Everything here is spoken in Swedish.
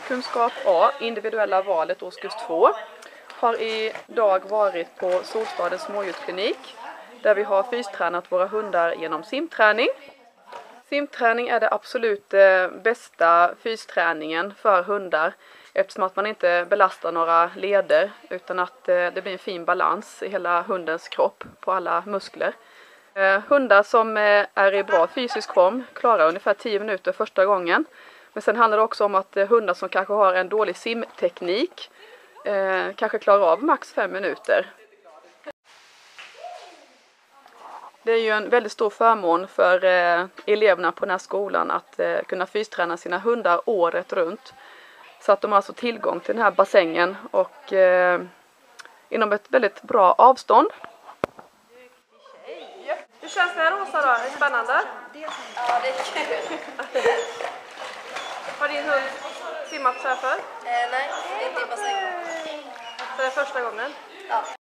naturkunskap A, individuella valet årskurs 2, har idag varit på Solstadens smådjursklinik där vi har fystränat våra hundar genom simträning. Simträning är det absolut bästa fysträningen för hundar eftersom att man inte belastar några leder utan att det blir en fin balans i hela hundens kropp på alla muskler. Hundar som är i bra fysisk form klarar ungefär 10 minuter första gången. Men sen handlar det också om att hundar som kanske har en dålig simteknik kanske klarar av max 5 minuter. Det är ju en väldigt stor förmån för eleverna på den här skolan att kunna fysträna sina hundar året runt. Så att de har alltså tillgång till den här bassängen och inom ett väldigt bra avstånd. Hur känns det här, Rosa, då? Är det spännande? Ja, det är kul. Har din hund simmat så här för? Nej, inte i bassängen. Så det är första gången? Ja.